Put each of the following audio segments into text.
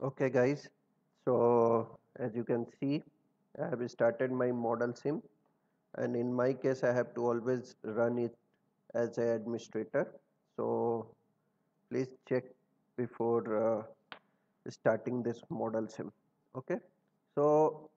Okay guys, so as you can see, I have started my model sim, and in my case I have to always run it as an administrator. So please check before starting this model sim. Okay, so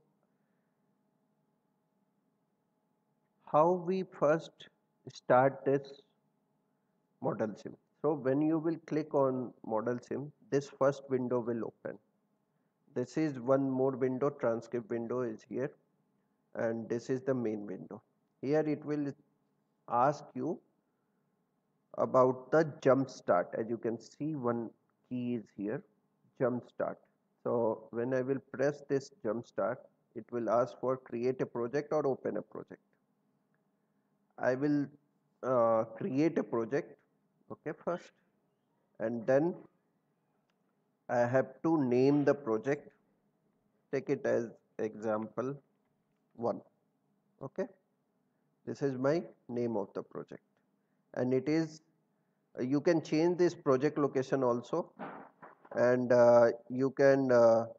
how we first start this model sim? So when you will click on model sim, this first window will open. This is one more window, transcript window is here, and this is the main window. Here it will ask you about the jump start. As you can see, one key is here, jump start. So when I will press this jump start, it will ask for create a project or open a project. I will create a project, okay, first, and then I have to name the project. Take it as example 1. Okay, this is my name of the project, and it is you can change this project location also, and you can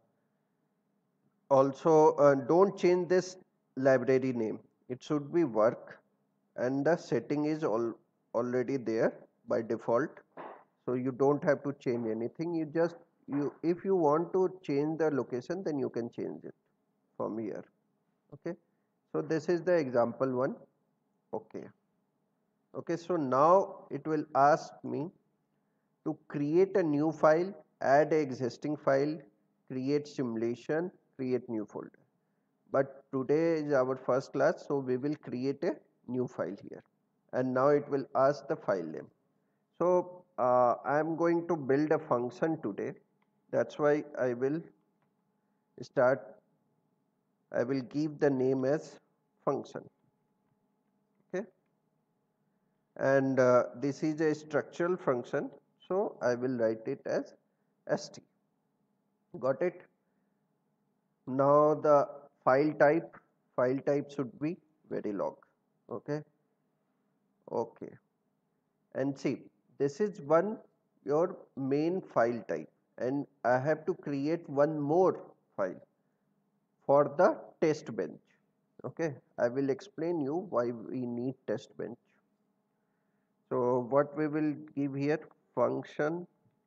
also don't change this library name. It should be work, and the setting is already there by default, so you don't have to change anything. You just you if you want to change the location, then you can change it from here. Okay, so this is the example one. Okay. Okay, so now it will ask me to create a new file, add an existing file, create simulation, create new folder. But today is our first class, so we will create a new file here. And now it will ask the file name. So I am going to build a function today. That's why start, I will give the name as function. Okay. And this is a structural function, so I will write it as st. Got it? Now the file type should be Verilog. Okay, okay, and see, this is one your main file type, and I have to create one more file for the test bench. Okay, I will explain you why we need test bench. So what we will give here, function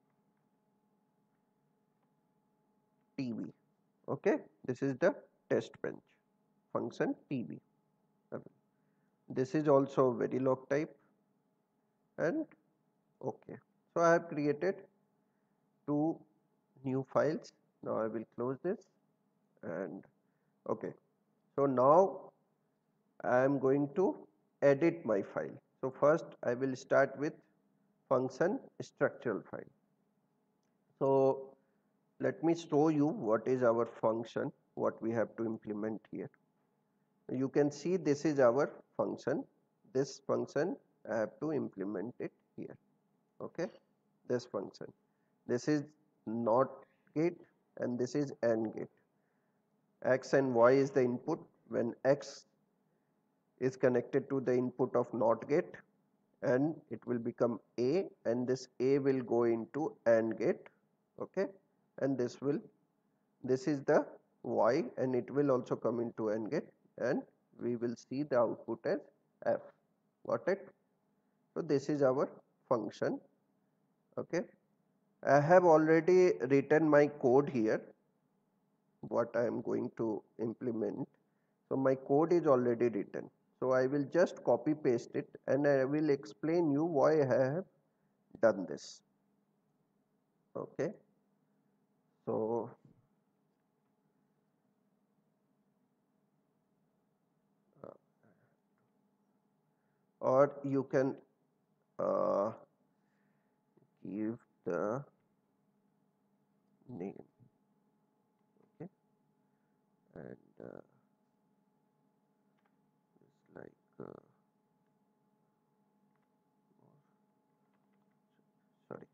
tb. Okay, this is the test bench function tb. This is also Verilog type, and okay. So I have created two new files. Now I will close this, and okay. So now I am going to edit my file. So first I will start with function structural file. So let me show you what is our function, what we have to implement here. You can see this is our function. This function I have to implement it here. Okay, this function. This is NOT gate, and this is AND gate. X and Y is the input. When X is connected to the input of NOT gate, and it will become A, and this A will go into AND gate. Okay, and this is the Y, and it will also come into AND gate, and we will see the output as F. Got it? So this is our function. Okay, I have already written my code here, what I am going to implement. So my code is already written. So I will just copy paste it, and I will explain you why I have done this. Okay. So or you can uh, give the name. Okay, and it's like sorry.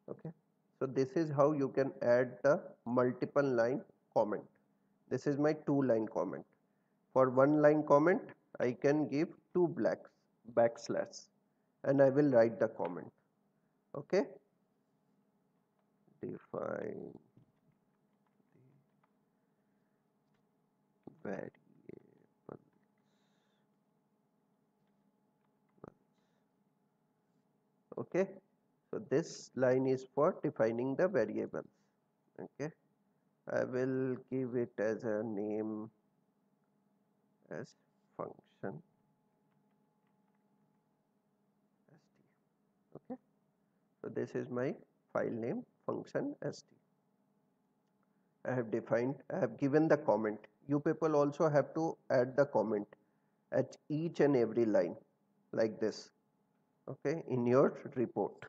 Okay, so this is how you can add the multiple line comment. This is my 2 line comment. For 1 line comment I can give 2 backslash and I will write the comment. Okay, define the variable. Okay, so this line is for defining the variables. Okay, I will give it as a name as function st. Okay, so this is my file name function st. I have defined, I have given the comment. You people also have to add the comment at each and every line like this, okay, in your report.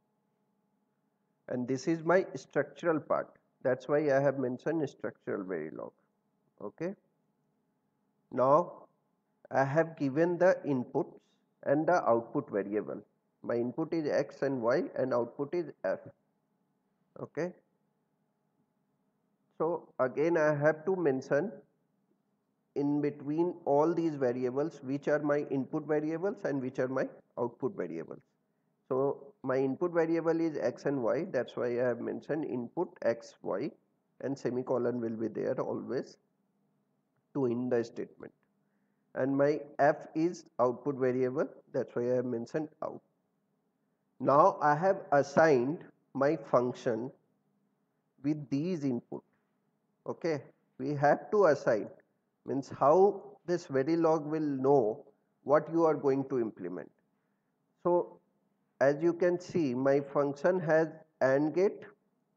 And this is my structural part. That's why I have mentioned structural Verilog. Okay. Now I have given the inputs and the output variable. My input is x and y and output is f. Okay. So again I have to mention in between all these variables which are my input variables and which are my output variables. So my input variable is x and y, that's why I have mentioned input x, y, and semicolon will be there always to end the statement. And my f is output variable, that's why I have mentioned out. Now I have assigned my function with these input. Okay, we have to assign, means how this Verilog will know what you are going to implement. So as you can see, my function has AND gate,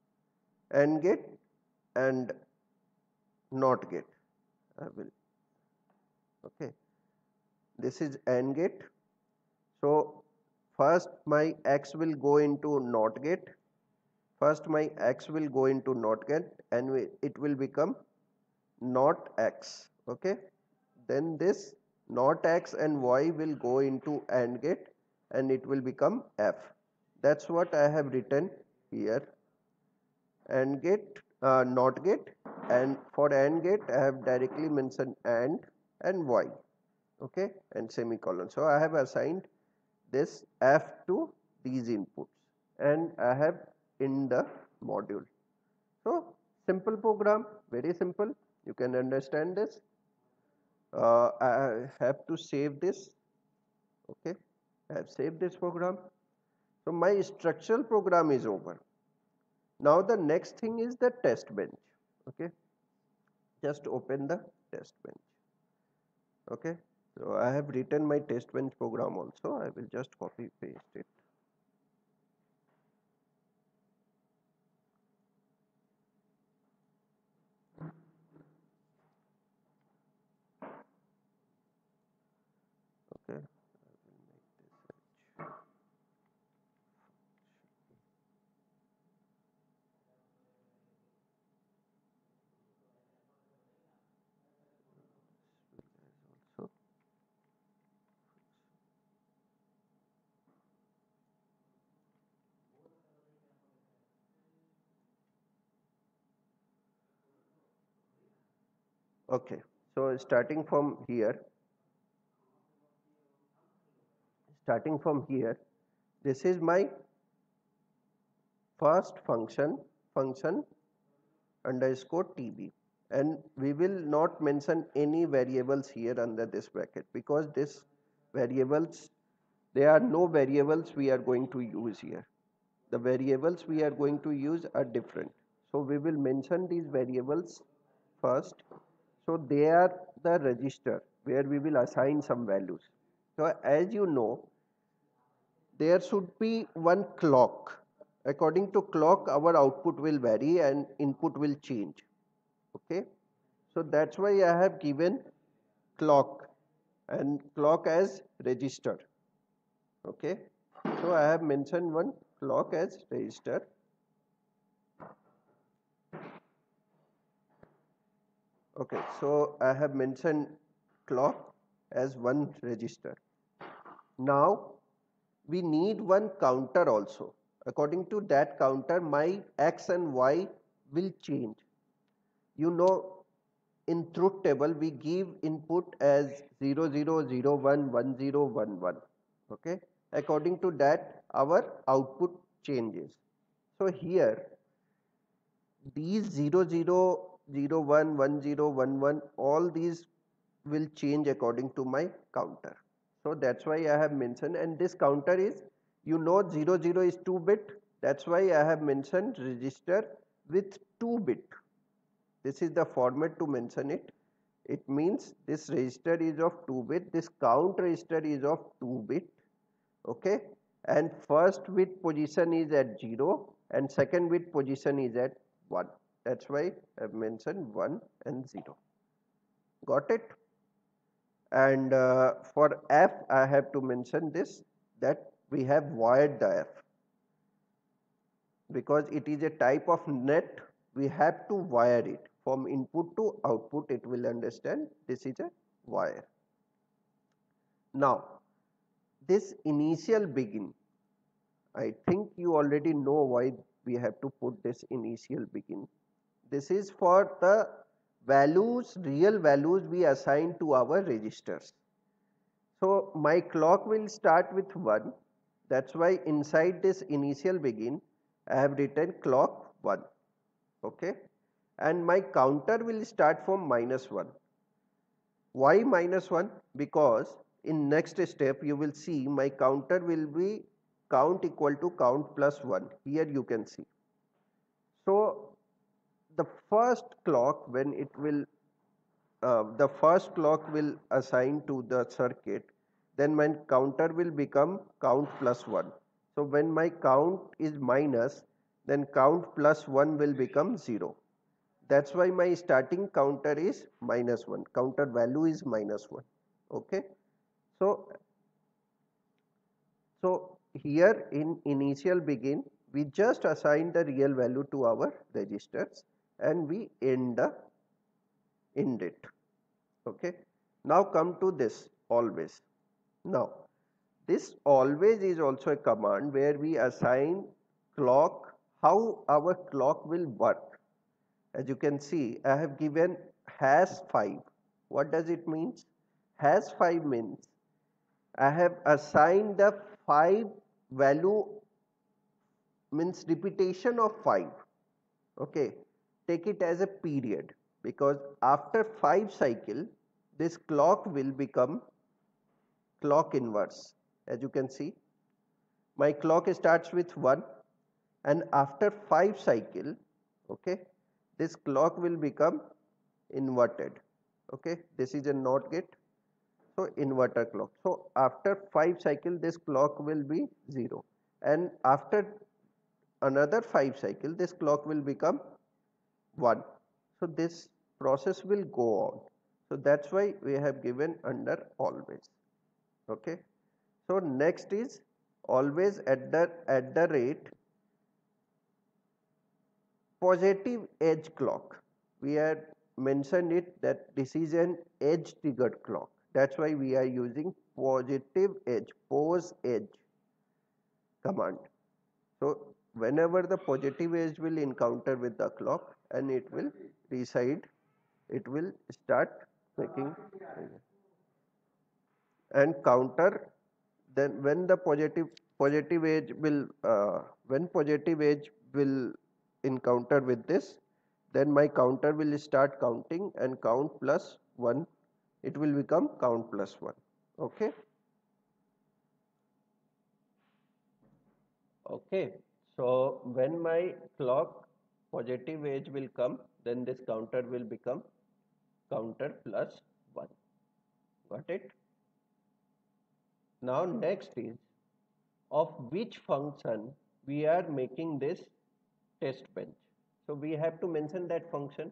and NOT gate. I will, okay, this is AND gate. So first my x will go into NOT gate. First my x will go into NOT gate and it will become NOT x. Okay. Then this NOT x and y will go into AND gate and it will become f. That's what I have written here. AND gate, NOT gate, and for AND gate I have directly mentioned and y. Okay, and semicolon. So I have assigned this f to these inputs and I have in the module. So simple program, very simple, you can understand this. I have to save this. Okay, I have saved this program. So my structural program is over. Now the next thing is the test bench. Okay, just open the test bench. Okay, so I have written my test bench program also. I will just copy paste it. Okay, I will make this edge. Also, okay, so starting from here, this is my first function underscore tb, and we will not mention any variables here under this bracket because this variables, there are no variables we are going to use here. The variables we are going to use are different, so we will mention these variables first. So they are the register where we will assign some values. So as you know, there should be one clock. According to clock our output will vary and input will change. Okay, so that's why I have given clock and clock as register. Okay, so I have mentioned one clock as register. Okay, so I have mentioned clock as one register. Now we need one counter also. According to that counter, my x and y will change. You know, in truth table we give input as 0 0 0 1 1 0 1 1. Okay, according to that our output changes. So here these 0 0 0 1 1 0 1 1, all these will change according to my counter. So that's why I have mentioned, and this counter is, you know, 0 0 is 2 bit. That's why I have mentioned register with 2 bit. This is the format to mention it. It means this register is of 2 bit, this count register is of 2 bit, okay, and first bit position is at 0 and second bit position is at 1. That's why I have mentioned 1 and 0. Got it? And for F I have to mention this, that we have wired the F, because it is a type of net. We have to wire it from input to output. It will understand this is a wire. Now this initial begin, I think you already know why we have to put this initial begin. This is for the values, real values we assign to our registers. So my clock will start with 1. That's why inside this initial begin I have written clock 1. Okay, and my counter will start from -1. Why -1? Because in next step you will see my counter will be count equal to count plus 1. Here you can see. So the first clock, when it will the first clock will assign to the circuit, then my counter will become count plus 1. So when my count is minus, then count plus 1 will become 0. That's why my starting counter is -1. Counter value is -1. Okay. So, here in initial begin, we just assign the real value to our registers and we end it. Okay. Now come to this always. Now this always is also a command where we assign clock, how our clock will work. As you can see, I have given #5. What does it mean? #5 means I have assigned the 5 value, means repetition of 5. Okay, take it as a period, because after 5 cycle this clock will become clock inverse. As you can see, my clock starts with 1 and after 5 cycle, okay, this clock will become inverted. Okay, this is a NOT gate, so inverter clock. So after 5 cycle this clock will be 0, and after another 5 cycle this clock will become 1. So this process will go on. So that's why we have given under always. Okay. So next is always at the rate positive edge clock. We had mentioned it that this is an edge triggered clock. That's why we are using positive edge, pose edge command. So whenever the positive edge will encounter with the clock and it will reside, it will start making and counter. Then when the positive edge will when positive edge will encounter with this, then my counter will start counting and count plus 1. It will become count plus 1. Okay. Okay. So when my clock positive edge will come, then this counter will become counter plus 1. Got it? Now next is, of which function we are making this test bench. So we have to mention that function.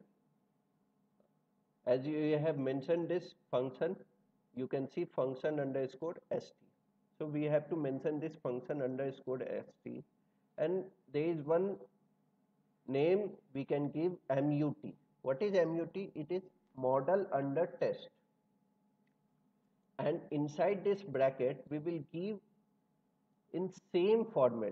As you have mentioned this function, you can see function underscore st. So we have to mention this function underscore st, and there is one name we can give MUT. What is MUT? It is model under test, and inside this bracket we will give in same format.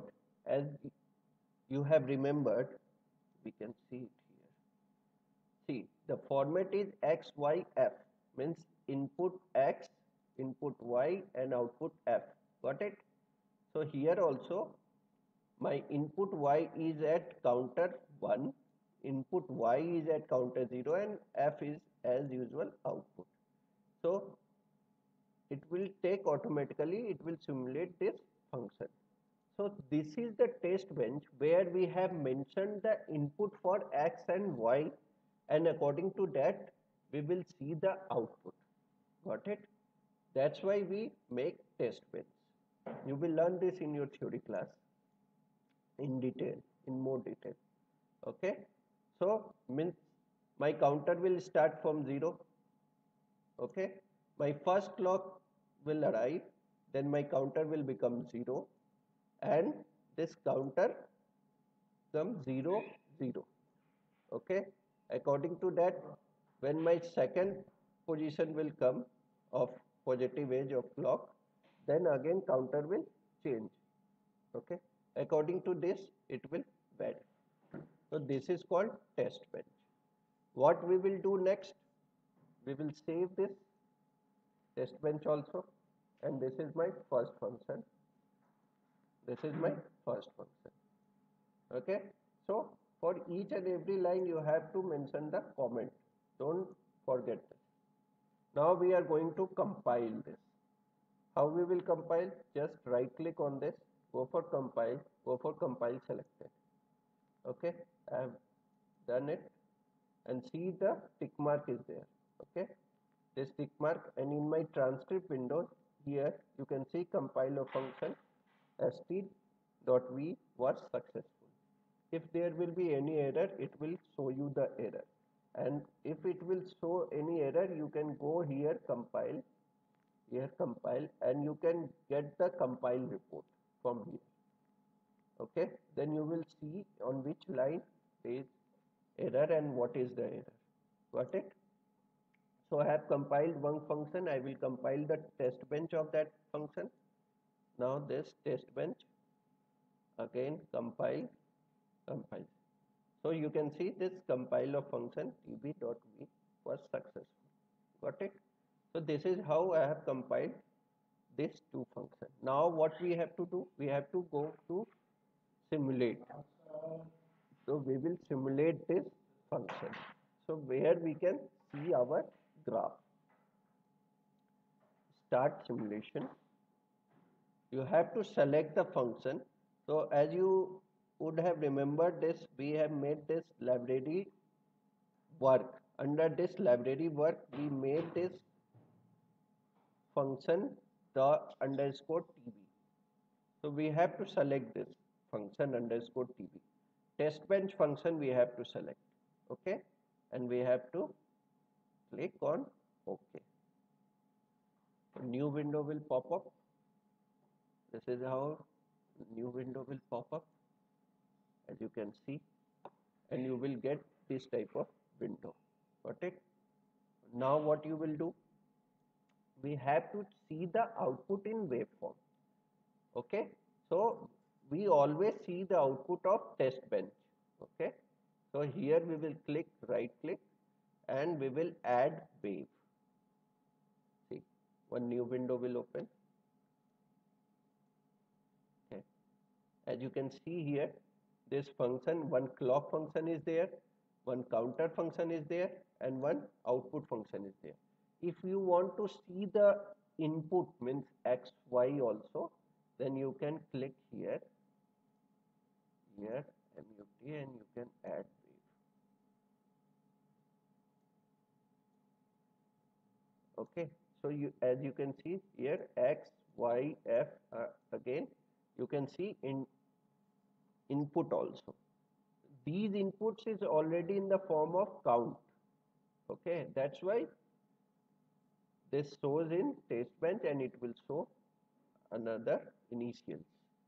as you have remembered, we can see it here. See, the format is XYF, means input X, input Y, and output F. Got it? So here also my input Y is at counter 1, input Y is at counter 0, and F is as usual output. So it will take automatically, it will simulate this function. So this is the test bench where we have mentioned the input for X and Y, and according to that we will see the output. Got it? That's why we make test bench. You will learn this in your theory class in detail, in more detail. Okay? So means my counter will start from 0. Okay? My first clock will arrive, then my counter will become 0, and this counter comes 0 0. Okay, according to that, when my second position will come of positive edge of clock, then again counter will change. Okay, according to this it will vary. So this is called test bench. What we will do next, we will save this test bench also, and this is my first function, this is my first function. Okay, so for each and every line you have to mention the comment, don't forget this. Now we are going to compile this. How we will compile? Just right click on this, go for compile, go for compile selected. Okay, I have done it, and see the tick mark is there. Okay, this tick mark, and in my transcript window here you can see compile of function st.v was successful. If there will be any error, it will show you the error, and if it will show any error, you can go here compile, and you can get the compile report from here. Okay, then you will see on which line there is error and what is the error. Got it? So I have compiled one function, I will compile the test bench of that function. Now this test bench, again compile, compile. So you can see this compile of function tb.v was successful. Got it? So this is how I have compiled these two functions. Now what we have to do? We have to go to simulate. So we will simulate this function. So where we can see our graph. Start simulation. You have to select the function. So as you would have remembered this, we have made this library work. Under this library work, we made this function the underscore tb. So we have to select this function underscore tb. Test bench function we have to select. Okay, and we have to click on OK. A new window will pop up. This is how new window will pop up, as you can see, and you will get this type of window. Got it? Now what you will do? We have to see the output in waveform. Okay, so we always see the output of test bench. Okay, so here we will click, right click, and we will add wave. See, one new window will open. Okay, as you can see here, this function, one clock function is there, one counter function is there, and one output function is there. If you want to see the input, means x, y also, then you can click here, MUT, and you can add wave. Okay, so as you can see here, x, y, f, again you can see in input also. These inputs is already in the form of count. Okay, that's why this shows in test bench, and it will show another initials.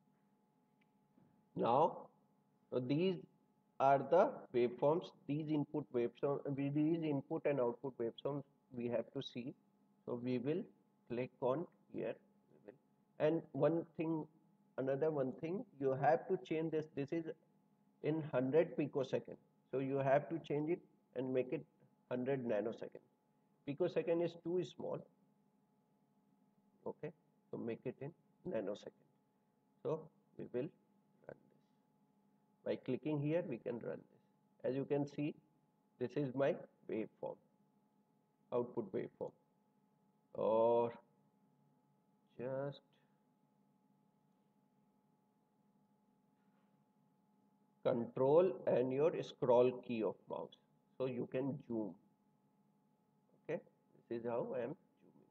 Now, so these are the waveforms, these input waveforms, these input and output waveforms we have to see. So we will click on here, and one thing another one thing, you have to change this is in 100 picosecond, so you have to change it and make it 100 nanosecond. Picosecond is too small, okay, so make it in nanosecond. So we will run this. By clicking here we can run this. As you can see, this is my waveform, output waveform. Or just control and your scroll key of mouse, so you can zoom. Okay, this is how I am zooming,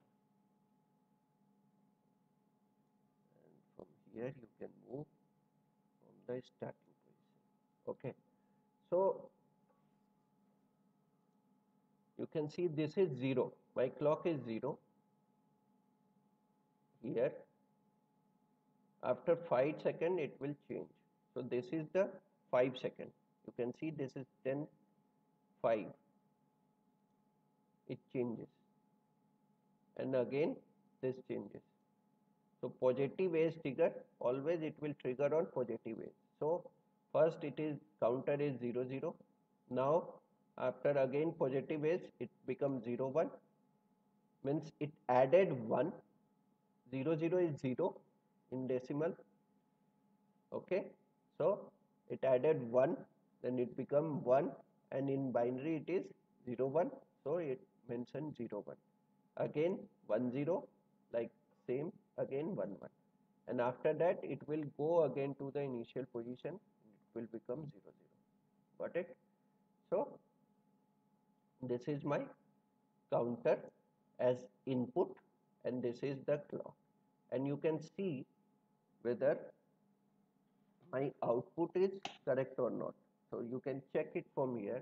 and from here you can move from the starting position. Okay, so you can see this is 0, my clock is 0 here. After 5 seconds it will change, so this is the 5 second. You can see this is 10 5, it changes, and again this changes. So positive edge trigger, always it will trigger on positive edge. So first it is counter is 0 0. Now after again positive edge it becomes 0 1, means it added 1. 0 0 is 0 in decimal. Okay, so it added 1, then it become 1, and in binary it is 0 1, so it mentioned 0 1. Again 1 0, like same, again 1 1, and after that it will go again to the initial position, it will become 0 0. Got it? So this is my counter as input, and this is the clock, and you can see whether my output is correct or not. So you can check it from here.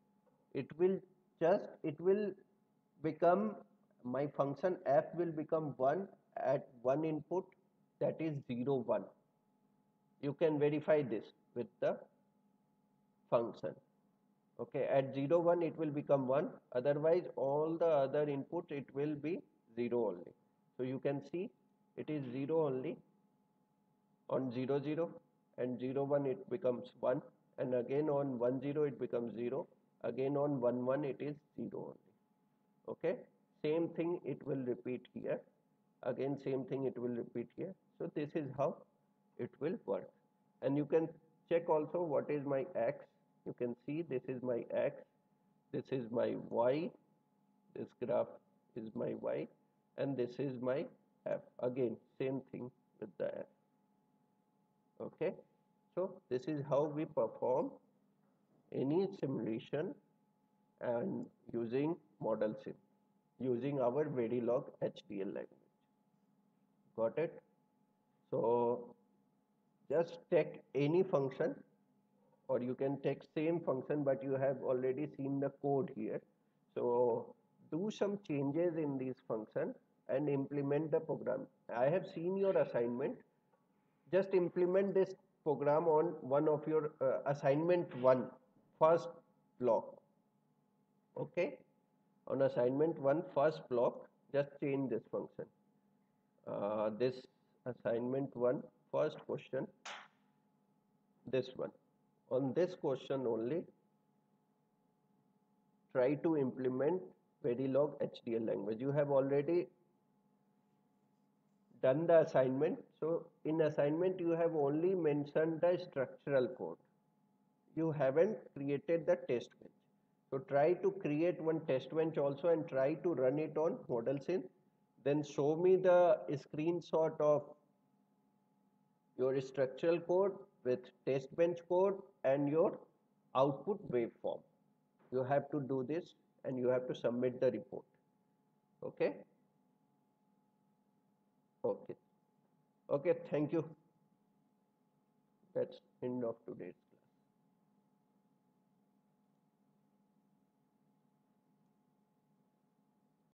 It will become, my function f will become 1 at one input, that is 0 1. You can verify this with the function. Okay, at 0 1 it will become 1, otherwise all the other inputs it will be 0 only. So you can see it is 0 only on 0 0, and 0 1 it becomes 1, and again on 1 0 it becomes 0, again on 1 1 it is 0 only. Okay, same thing it will repeat here, again same thing it will repeat here. So this is how it will work, and you can check also what is my x. You can see this is my x, this is my y, this graph is my y, and this is my f. Again same thing with the f. Okay, so this is how we perform any simulation and using model sim, using our Verilog HDL language. Got it? So just take any function, or you can take same function but you have already seen the code here. So do some changes in this function and implement the program. I have seen your assignment. Just implement this program on one of your assignment 1 first block. Okay, on assignment 1 first block, just change this function. This assignment 1 first question, this one, on this question only try to implement Verilog HDL language. You have already done the assignment, so in assignment you have only mentioned the structural code, you haven't created the test bench. So try to create one test bench also and try to run it on ModelSim. Then show me the screenshot of your structural code with test bench code and your output waveform. You have to do this and you have to submit the report. Okay? Okay. Okay, thank you. That's end of today's class.